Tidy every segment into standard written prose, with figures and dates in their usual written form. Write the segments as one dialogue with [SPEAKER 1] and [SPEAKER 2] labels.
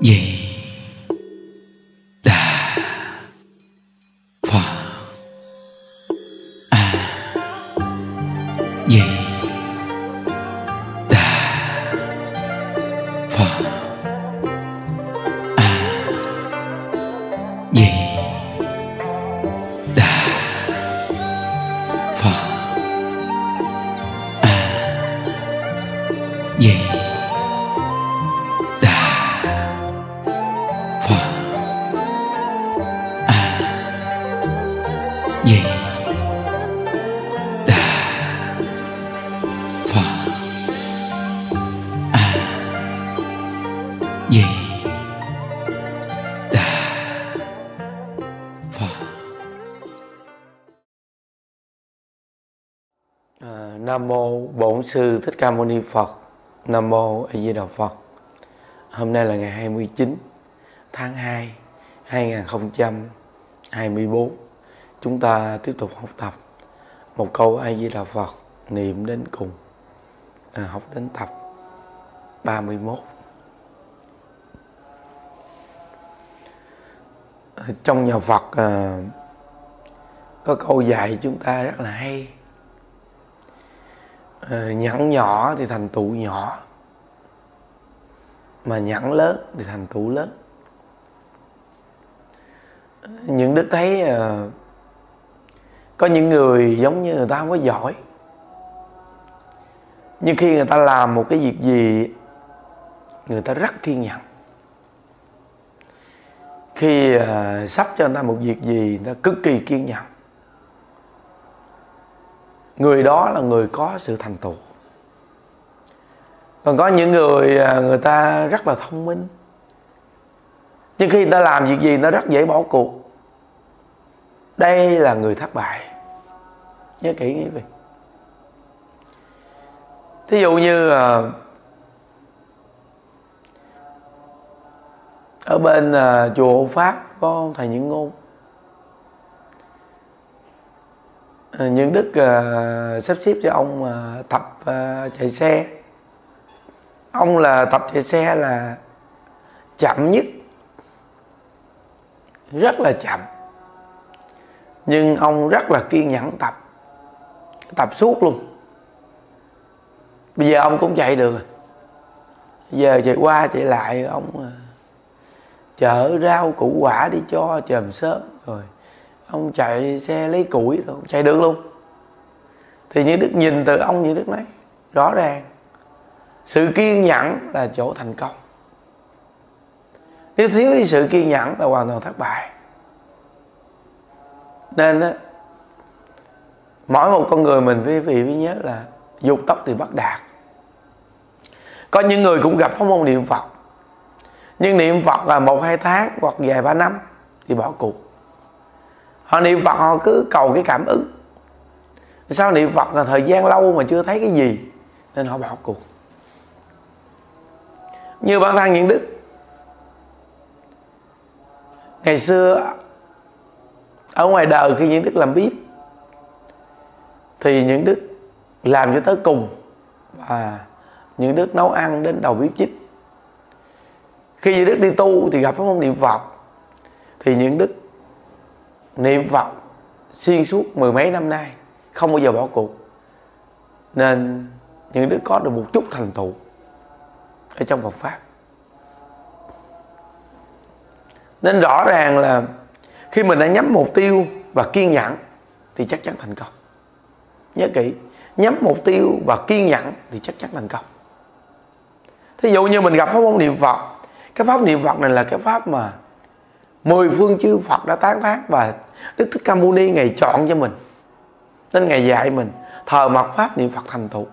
[SPEAKER 1] Di Đà Phật. A Di Đà Phật. A Di Đà Phật. A Di Đà Phật. A Di Đà Phật. A Di Đà Phật.
[SPEAKER 2] Nam mô Bổn Sư Thích Ca Mâu Ni Phật. Nam mô A Di Đà Phật. Hôm nay là ngày 29 tháng 2 2024. Chúng ta tiếp tục học tập một câu A Di Đà Phật niệm đến cùng. Học đến tập 31. Trong nhà Phật có câu dạy chúng ta rất là hay. Nhẫn nhỏ thì thành tựu nhỏ, mà nhẫn lớn thì thành tựu lớn. Những đức thấy có những người giống như người ta không có giỏi, nhưng khi người ta làm một cái việc gì, người ta rất kiên nhẫn. Khi sắp cho người ta một việc gì, người ta cực kỳ kiên nhẫn. Người đó là người có sự thành tựu. Còn có những người ta rất là thông minh, nhưng khi người ta làm việc gì nó rất dễ bỏ cuộc. Đây là người thất bại. Nhớ kỹ nghĩ về. Thí dụ như ở bên chùa Hộ Pháp có thầy Những Ngôn. Những đức sắp xếp cho ông tập chạy xe. Ông là tập chạy xe là chậm nhất, rất là chậm, nhưng ông rất là kiên nhẫn tập suốt luôn. Bây giờ ông cũng chạy được rồi. Bây giờ chạy qua chạy lại, ông chở rau củ quả đi cho chòm sớm, rồi ông chạy xe lấy củi rồi ông chạy được luôn. Thì những đức nhìn từ ông những đức nói rõ ràng sự kiên nhẫn là chỗ thành công. Nếu thiếu cái sự kiên nhẫn là hoàn toàn thất bại. Nên á, mỗi một con người mình phải nhớ là dục tốc thì bất đạt. Có những người cũng gặp pháp môn niệm Phật, nhưng niệm Phật là 1-2 tháng hoặc vài 3 năm thì bỏ cuộc. Họ niệm Phật họ cứ cầu cái cảm ứng. Sao niệm Phật là thời gian lâu mà chưa thấy cái gì, nên họ bỏ cuộc. Như bản thân những đức, ngày xưa ở ngoài đời khi những đức làm bếp thì những đức làm cho tới cùng, và những đức nấu ăn đến đầu bếp chích. Khi những đức đi tu thì gặp pháp môn niệm Phật, thì những đức niệm Phật xuyên suốt 10 mấy năm nay, không bao giờ bỏ cuộc. Nên những đức có được một chút thành tựu ở trong Phật Pháp. Nên rõ ràng là khi mình đã nhắm mục tiêu và kiên nhẫn thì chắc chắn thành công. Nhớ kỹ, nhắm mục tiêu và kiên nhẫn thì chắc chắn thành công. Thí dụ như mình gặp pháp môn niệm Phật, cái pháp niệm Phật này là cái pháp mà 10 phương chư Phật đã tán thán, và Đức Thích Ca Mâu Ni Ngài chọn cho mình, nên Ngài dạy mình thờ mật pháp niệm Phật thành tựu.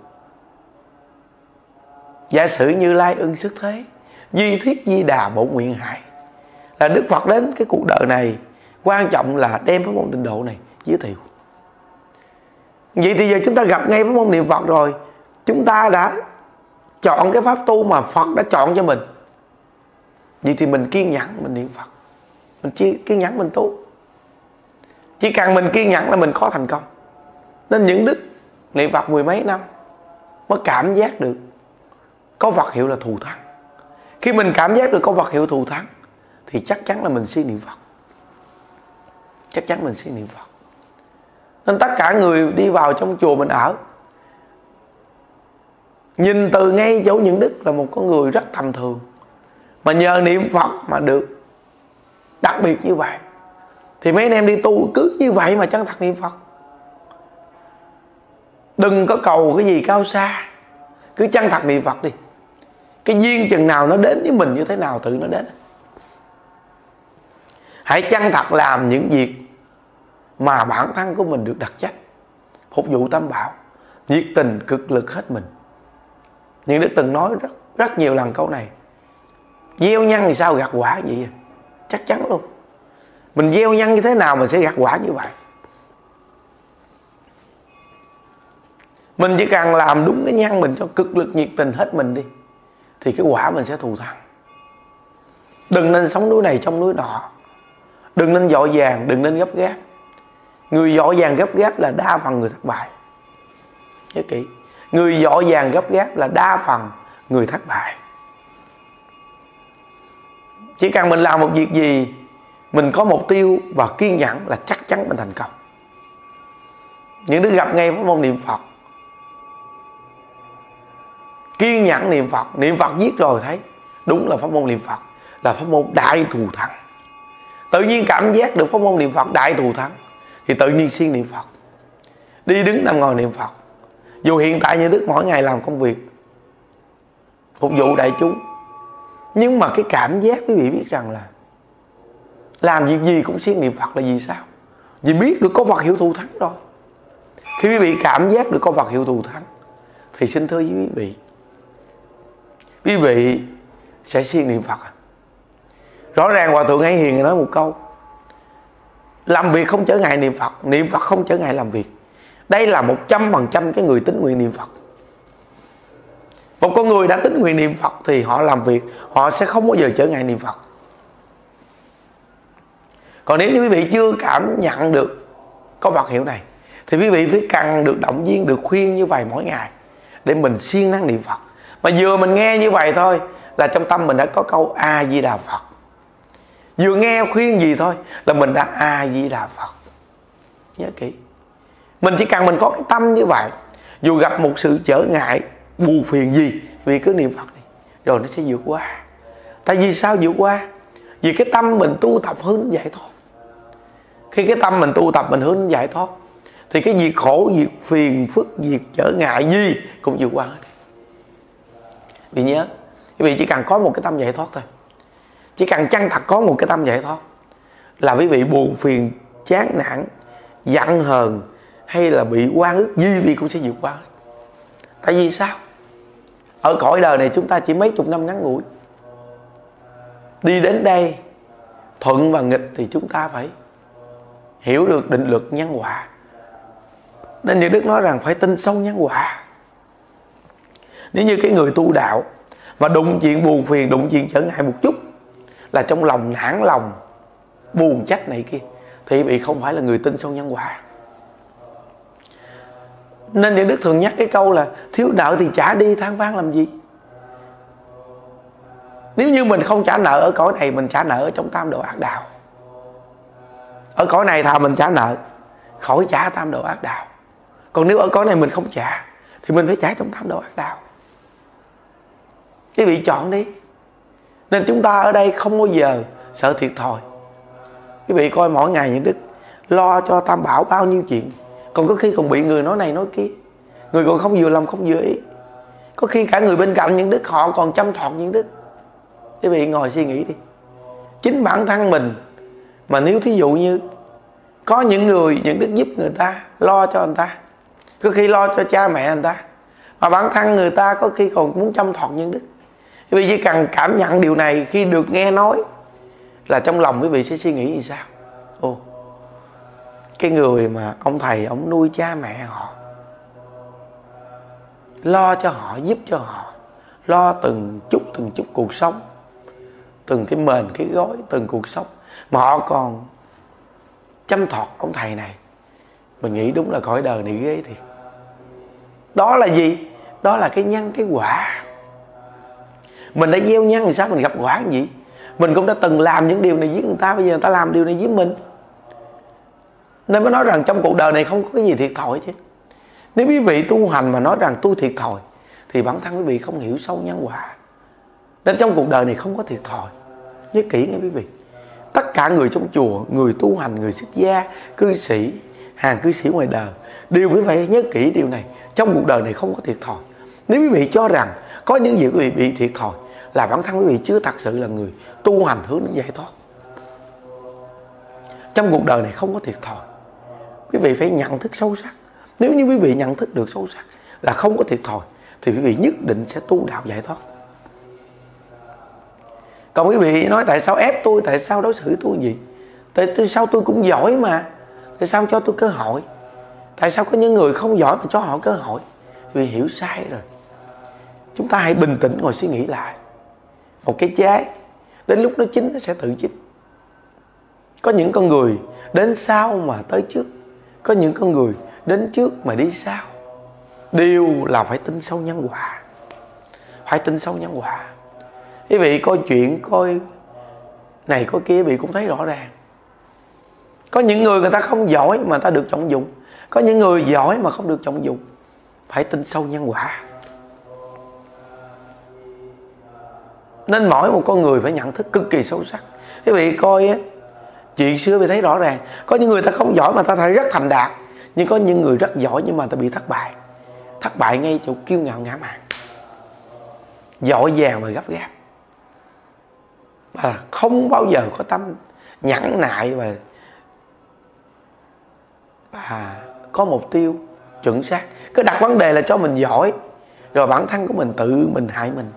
[SPEAKER 2] Giả sử Như Lai ưng sức thế, duy thuyết Di Đà bổn nguyện hải. Là Đức Phật đến cái cuộc đời này, quan trọng là đem pháp môn tịnh độ này giới thiệu. Vậy thì giờ chúng ta gặp ngay pháp môn niệm Phật rồi, chúng ta đã chọn cái pháp tu mà Phật đã chọn cho mình. Vậy thì mình kiên nhẫn mình niệm Phật, mình kiên nhẫn mình tu. Chỉ cần mình kiên nhẫn là mình có thành công. Nên những đức niệm Phật 10 mấy năm mới cảm giác được có vật hiệu là thù thắng. Khi mình cảm giác được có vật hiệu thù thắng thì chắc chắn là mình siêng niệm Phật. Chắc chắn mình siêng niệm Phật. Nên tất cả người đi vào trong chùa mình ở, nhìn từ ngay chỗ Nhuận Đức là một con người rất tầm thường, mà nhờ niệm Phật mà được đặc biệt như vậy. Thì mấy anh em đi tu cứ như vậy mà chân thật niệm Phật. Đừng có cầu cái gì cao xa, cứ chân thật niệm Phật đi. Cái duyên chừng nào nó đến với mình như thế nào tự nó đến. Hãy chân thật làm những việc mà bản thân của mình được đặt trách, phục vụ Tam Bảo, nhiệt tình cực lực hết mình. Nhưng Đức từng nói rất nhiều lần câu này: gieo nhân thì sao gặt quả vậy? Chắc chắn luôn. Mình gieo nhân như thế nào mình sẽ gặt quả như vậy. Mình chỉ cần làm đúng cái nhân mình cho cực lực nhiệt tình hết mình đi, thì cái quả mình sẽ thù thắng. Đừng nên sống núi này trong núi nọ, đừng nên vội vàng, đừng nên gấp gáp. Người vội vàng gấp gáp là đa phần người thất bại. Nhớ kỹ, người vội vàng gấp gáp là đa phần người thất bại. Chỉ cần mình làm một việc gì, mình có mục tiêu và kiên nhẫn là chắc chắn mình thành công. Những đứa gặp ngay pháp môn niệm Phật, kiên nhẫn niệm Phật giết rồi thấy đúng là pháp môn niệm Phật là pháp môn đại thù thắng. Tự nhiên cảm giác được pháp môn niệm Phật đại thù thắng thì tự nhiên siêng niệm Phật, đi đứng nằm ngồi niệm Phật. Dù hiện tại như Đức mỗi ngày làm công việc phục vụ đại chúng, nhưng mà cái cảm giác quý vị biết rằng là làm việc gì cũng siêng niệm Phật là vì sao? Vì biết được có vật hiệu thù thắng rồi. Khi quý vị cảm giác được có vật hiệu thù thắng thì xin thưa với quý vị sẽ siêng niệm Phật. Rõ ràng Hòa Thượng Hay Hiền nói một câu: làm việc không trở ngại niệm Phật, niệm Phật không trở ngại làm việc. Đây là 100% cái người tín nguyện niệm Phật. Một con người đã tín nguyện niệm Phật thì họ làm việc, họ sẽ không bao giờ trở ngại niệm Phật. Còn nếu như quý vị chưa cảm nhận được có vật hiệu này thì quý vị phải cần được động viên, được khuyên như vậy mỗi ngày để mình siêng năng niệm Phật. Mà vừa mình nghe như vậy thôi là trong tâm mình đã có câu A Di Đà Phật. Vừa nghe khuyên gì thôi là mình đã A Di Đà Phật. Nhớ kỹ, mình chỉ cần mình có cái tâm như vậy, dù gặp một sự trở ngại buồn phiền gì, vì cứ niệm Phật đi rồi nó sẽ vượt qua. Tại vì sao vượt qua? Vì cái tâm mình tu tập hướng đến giải thoát. Khi cái tâm mình tu tập mình hướng đến giải thoát thì cái việc khổ, việc phiền phức, việc trở ngại gì cũng vượt qua hết. Vì nhớ, quý vị chỉ cần có một cái tâm giải thoát thôi, chỉ cần chân thật có một cái tâm giải thoát là quý vị buồn phiền, chán nản, giận hờn hay là bị oan ức gì vì cũng sẽ vượt qua hết. Tại vì sao? Ở cõi đời này chúng ta chỉ mấy chục năm ngắn ngủi. Đi đến đây thuận và nghịch thì chúng ta phải hiểu được định luật nhân quả. Nên Như Đức nói rằng phải tin sâu nhân quả. Nếu như cái người tu đạo mà đụng chuyện buồn phiền, đụng chuyện trở ngại một chút là trong lòng nản lòng, buồn trách này kia, thì vị không phải là người tin sâu nhân quả. Nên Như Đức thường nhắc cái câu là thiếu nợ thì trả đi, than vãn làm gì. Nếu như mình không trả nợ ở cõi này, mình trả nợ ở trong tam độ ác đạo. Ở cõi này thà mình trả nợ khỏi trả tam độ ác đạo. Còn nếu ở cõi này mình không trả thì mình phải trả trong tam độ ác đạo. Quý vị chọn đi. Nên chúng ta ở đây không bao giờ sợ thiệt thòi. Quý vị coi mỗi ngày những Đức lo cho Tam Bảo bao nhiêu chuyện, còn có khi còn bị người nói này nói kia, người còn không vừa lòng không vừa ý. Có khi cả người bên cạnh những Đức họ còn chăm thọt những Đức. Quý vị ngồi suy nghĩ đi. Chính bản thân mình mà nếu thí dụ như có những người, những Đức giúp người ta, lo cho người ta, có khi lo cho cha mẹ người ta, mà bản thân người ta có khi còn muốn chăm thọt những Đức. Quý vị chỉ cần cảm nhận điều này khi được nghe nói là trong lòng quý vị sẽ suy nghĩ như sao? Ồ, cái người mà ông thầy ông nuôi cha mẹ họ, lo cho họ, giúp cho họ, lo từng chút cuộc sống, từng cái mền cái gối, từng cuộc sống, mà họ còn chăm thọt ông thầy này. Mình nghĩ đúng là cõi đời này ghê thiệt. Đó là gì? Đó là cái nhân cái quả. Mình đã gieo nhân thì sao mình gặp quả gì? Mình cũng đã từng làm những điều này với người ta, bây giờ người ta làm điều này với mình. Nên mới nói rằng trong cuộc đời này không có cái gì thiệt thòi chứ. Nếu quý vị tu hành mà nói rằng tôi thiệt thòi thì bản thân quý vị không hiểu sâu nhân quả. Nên trong cuộc đời này không có thiệt thòi. Nhớ kỹ nghe quý vị. Tất cả người trong chùa, người tu hành, người xuất gia, cư sĩ, hàng cư sĩ ngoài đời đều phải nhớ kỹ điều này. Trong cuộc đời này không có thiệt thòi. Nếu quý vị cho rằng có những việc quý vị bị thiệt thòi là bản thân quý vị chưa thật sự là người tu hành hướng đến giải thoát. Trong cuộc đời này không có thiệt thòi. Quý vị phải nhận thức sâu sắc. Nếu như quý vị nhận thức được sâu sắc là không có thiệt thòi thì quý vị nhất định sẽ tu đạo giải thoát. Còn quý vị nói tại sao ép tôi, tại sao đối xử tôi gì? Tại sao tôi cũng giỏi mà, tại sao cho tôi cơ hội? Tại sao có những người không giỏi mà cho họ cơ hội? Vì hiểu sai rồi. Chúng ta hãy bình tĩnh ngồi suy nghĩ lại. Một cái trái đến lúc nó chín nó sẽ tự chín. Có những con người đến sau mà tới trước, có những con người đến trước mà đi sau. Đều là phải tin sâu nhân quả. Phải tin sâu nhân quả. Quý vị coi chuyện, coi này coi kia, quý vị cũng thấy rõ ràng. Có những người ta không giỏi mà người ta được trọng dụng. Có những người giỏi mà không được trọng dụng. Phải tin sâu nhân quả. Nên mỗi một con người phải nhận thức cực kỳ sâu sắc. Quý vị coi á, chuyện xưa vì thấy rõ ràng. Có những người ta không giỏi mà ta thấy rất thành đạt. Nhưng có những người rất giỏi nhưng mà ta bị thất bại. Thất bại ngay chỗ kiêu ngạo ngã mạn, giỏi vàng và gấp gáp, và không bao giờ có tâm nhẫn nại và có mục tiêu chuẩn xác. Cứ đặt vấn đề là cho mình giỏi, rồi bản thân của mình tự mình hại mình.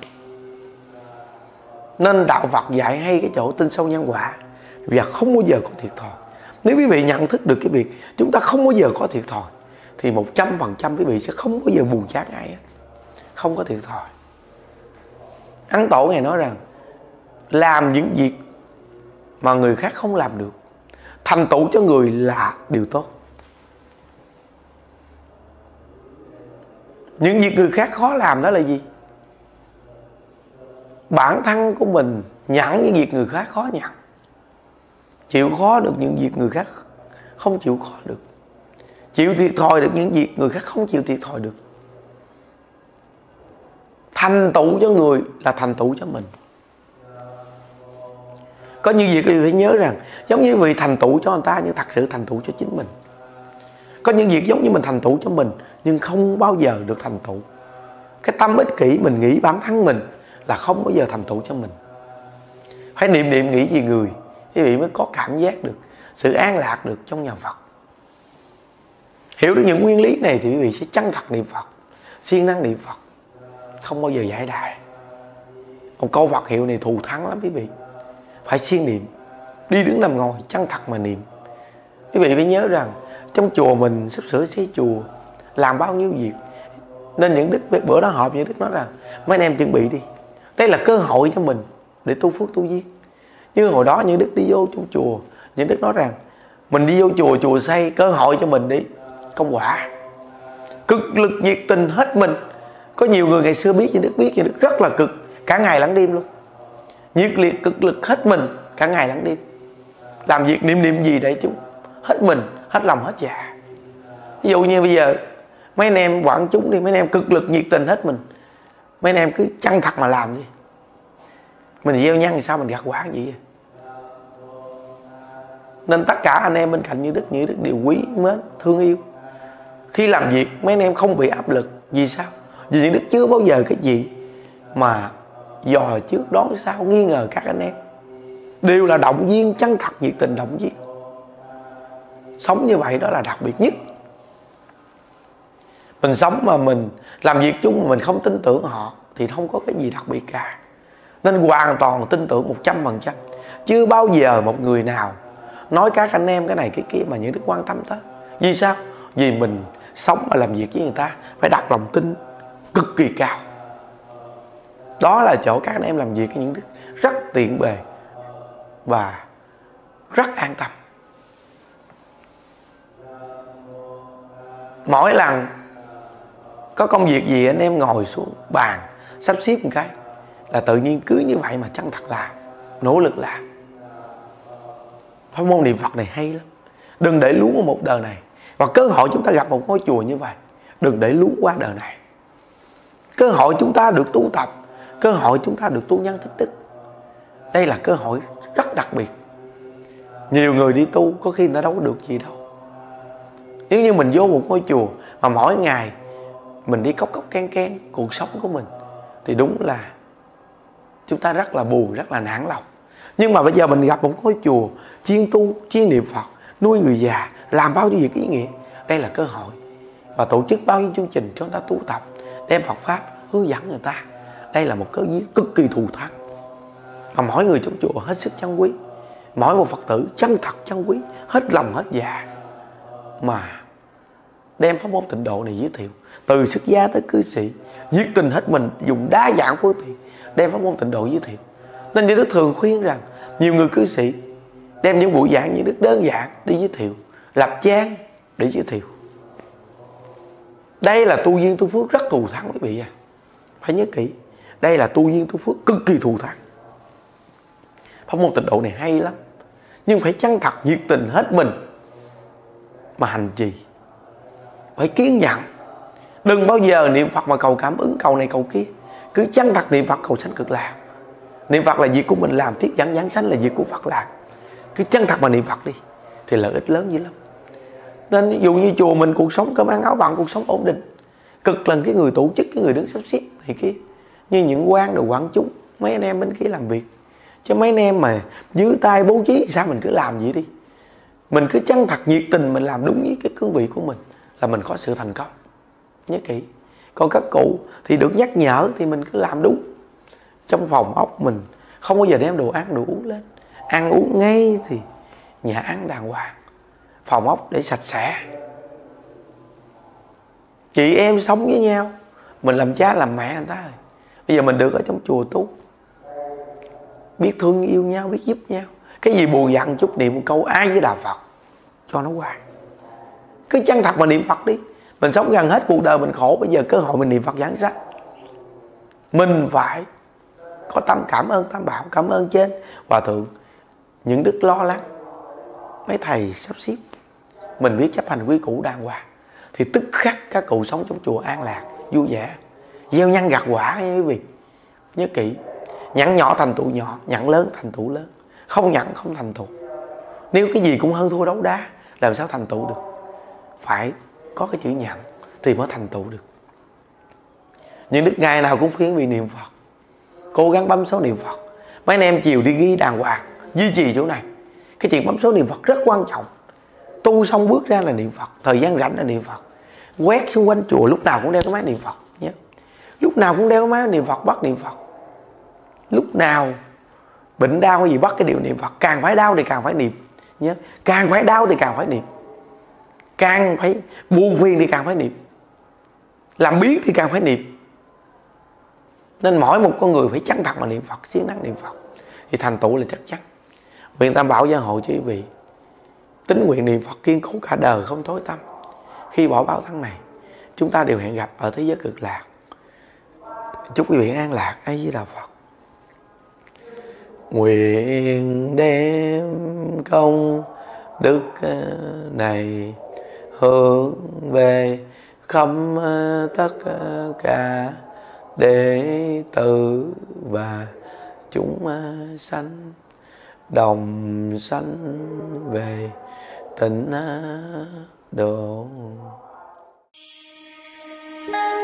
[SPEAKER 2] Nên đạo Phật dạy hay cái chỗ tin sâu nhân quả và không bao giờ có thiệt thòi. Nếu quý vị nhận thức được cái việc chúng ta không bao giờ có thiệt thòi thì 100% quý vị sẽ không bao giờ buồn chán ai hết. Không có thiệt thòi. Ấn Tổ Ngài nói rằng làm những việc mà người khác không làm được, thành tựu cho người là điều tốt. Những việc người khác khó làm đó là gì? Bản thân của mình nhận những việc người khác khó nhận, chịu khó được những việc người khác không chịu khó được, chịu thiệt thòi được những việc người khác không chịu thiệt thòi được. Thành tựu cho người là thành tựu cho mình. Có những việc quý vị phải nhớ rằng giống như quý vị thành tựu cho người ta nhưng thật sự thành tựu cho chính mình. Có những việc giống như mình thành tựu cho mình nhưng không bao giờ được thành tựu. Cái tâm ích kỷ mình nghĩ bản thân mình là không bao giờ thành tựu cho mình. Phải niệm nghĩ gì người, quý vị mới có cảm giác được sự an lạc được trong nhà Phật. Hiểu được những nguyên lý này thì quý vị sẽ chân thật niệm Phật, siêng năng niệm Phật, không bao giờ giải đãi. Một câu Phật hiệu này thù thắng lắm quý vị. Phải siêng niệm, đi đứng nằm ngồi chân thật mà niệm. Quý vị phải nhớ rằng trong chùa mình sắp sửa xây chùa, làm bao nhiêu việc. Nên những đức bữa đó họp những đức nói rằng mấy anh em chuẩn bị đi, đây là cơ hội cho mình để tu phước tu duyên. Như hồi đó những đức đi vô trong chùa, những đức nói rằng mình đi vô chùa, chùa xây, cơ hội cho mình đi công quả, cực lực nhiệt tình hết mình. Có nhiều người ngày xưa biết những đức rất là cực, cả ngày lẫn đêm luôn, nhiệt liệt cực lực hết mình cả ngày lẫn đêm, làm việc niệm gì để chúng hết mình, hết lòng, hết dạ. Ví dụ như bây giờ mấy anh em quảng chúng đi, mấy anh em cực lực nhiệt tình hết mình, mấy anh em cứ chân thật mà làm đi, mình gieo nhân thì sao mình gặt quả gì vậy? Nên tất cả anh em bên cạnh như đức đều quý mến thương yêu. Khi làm việc mấy anh em không bị áp lực. Vì sao? Vì những đức chưa bao giờ cái gì mà dò trước đoán sau, nghi ngờ các anh em. Đều là động viên, chân thật nhiệt tình động viên. Sống như vậy đó là đặc biệt nhất. Mình sống mà mình làm việc chung mà mình không tin tưởng họ thì không có cái gì đặc biệt cả. Nên hoàn toàn tin tưởng 100%. Chưa bao giờ một người nào nói các anh em cái này cái kia mà những đức quan tâm tới. Vì sao? Vì mình sống và làm việc với người ta phải đặt lòng tin cực kỳ cao. Đó là chỗ các anh em làm việc với những đức rất tiện bề và rất an tâm. Mỗi lần có công việc gì anh em ngồi xuống bàn sắp xếp một cái là tự nhiên cứ như vậy mà chân thật làm, nỗ lực làm. Pháp môn niệm Phật này hay lắm. Đừng để luống ở một đời này. Và cơ hội chúng ta gặp một ngôi chùa như vậy, đừng để luống qua đời này. Cơ hội chúng ta được tu tập, cơ hội chúng ta được tu nhân tích đức, đây là cơ hội rất đặc biệt. Nhiều người đi tu có khi người ta đâu có được gì đâu. Nếu như mình vô một ngôi chùa mà mỗi ngày mình đi cốc cốc can can cuộc sống của mình, thì đúng là chúng ta rất là buồn, rất là nản lòng. Nhưng mà bây giờ mình gặp một ngôi chùa chuyên tu, chuyên niệm Phật, nuôi người già, làm bao nhiêu việc ý nghĩa, đây là cơ hội. Và tổ chức bao nhiêu chương trình cho người ta tu tập, đem Phật Pháp hướng dẫn người ta, đây là một cơ duyên cực kỳ thù thắng. Mà mỗi người trong chùa hết sức trân quý, mỗi một Phật tử chân thật trân quý, hết lòng hết dạ, mà đem pháp môn tịnh độ này giới thiệu. Từ xuất gia tới cư sĩ, nhiệt tình hết mình, dùng đa dạng phương tiện đem pháp môn tịnh độ giới thiệu. Nên Như Đức thường khuyên rằng nhiều người cư sĩ đem những buổi giảng Như Đức đơn giản đi giới thiệu, lập trang để giới thiệu. Đây là tu duyên tu phước rất thù thắng quý vị à. Phải nhớ kỹ, đây là tu duyên tu phước cực kỳ thù thắng. Pháp môn tịnh độ này hay lắm, nhưng phải chân thật nhiệt tình hết mình mà hành trì. Phải kiên nhẫn. Đừng bao giờ niệm Phật mà cầu cảm ứng, cầu này cầu kia. Cứ chân thật niệm Phật cầu sanh cực lạc. Niệm Phật là việc của mình làm, tiếp dẫn giảng sanh là việc của Phật làm. Cứ chân thật mà niệm Phật đi thì lợi ích lớn dữ lắm. Nên ví dụ như chùa mình cuộc sống cơm ăn áo bằng, cuộc sống ổn định, cực lần cái người tổ chức, cái người đứng sắp xếp này kia, như những quan đồ quán chúng, mấy anh em bên kia làm việc. Chứ mấy anh em mà dưới tay bố trí sao mình cứ làm vậy đi. Mình cứ chân thật nhiệt tình, mình làm đúng với cái cương vị của mình là mình có sự thành công. Nhớ kỹ. Còn các cụ thì được nhắc nhở thì mình cứ làm đúng. Trong phòng ốc mình không bao giờ đem đồ ăn đồ uống lên. Ăn uống ngay thì nhà ăn đàng hoàng, phòng ốc để sạch sẽ. Chị em sống với nhau, mình làm cha làm mẹ người ta rồi. Bây giờ mình được ở trong chùa tu, biết thương yêu nhau, biết giúp nhau. Cái gì buồn giận chút niệm một câu ai với Đạo Phật cho nó qua. Cứ chân thật mà niệm Phật đi. Mình sống gần hết cuộc đời mình khổ, bây giờ cơ hội mình niệm Phật giảng sanh. Mình phải có tâm cảm ơn Tam Bảo, cảm ơn trên Hòa Thượng, những đức lo lắng, mấy thầy sắp xếp. Mình biết chấp hành quy củ đàng hoàng thì tức khắc các cụ sống trong chùa an lạc, vui vẻ, gieo nhân gặt quả nha quý vị. Nhớ kỹ, nhẫn nhỏ thành tựu nhỏ, nhẫn lớn thành tựu lớn. Không nhẫn không thành tựu. Nếu cái gì cũng hơn thua đấu đá, làm sao thành tựu được? Phải có cái chữ nhận thì mới thành tựu được. Nhưng đức ngày nào cũng khuyến vị niệm Phật, cố gắng bấm số niệm Phật. Mấy anh em chiều đi ghi đàng hoàng, duy trì chỗ này. Cái chuyện bấm số niệm Phật rất quan trọng. Tu xong bước ra là niệm Phật, thời gian rảnh là niệm Phật. Quét xung quanh chùa lúc nào cũng đeo cái máy niệm Phật nhé. Lúc nào cũng đeo cái máy niệm Phật, bắt niệm Phật. Lúc nào bệnh đau hay gì bắt cái điều niệm Phật. Càng phải đau thì càng phải niệm nhé. Càng phải đau thì càng phải niệm. Càng phải buồn phiền thì càng phải niệm. Làm biến thì càng phải niệm. Nên mỗi một con người phải chân thật mà niệm Phật, siêng năng niệm Phật thì thành tựu là chắc chắn. Nguyện Tam Bảo gia hộ cho quý vị tín nguyện niệm Phật kiên cố cả đời không thối tâm. Khi bỏ báo thân này, chúng ta đều hẹn gặp ở thế giới cực lạc. Chúc quý vị an lạc. A Di Đà Phật. Nguyện đem công đức này hướng về khắp tất cả đệ tử và chúng sanh, đồng sanh về tịnh độ.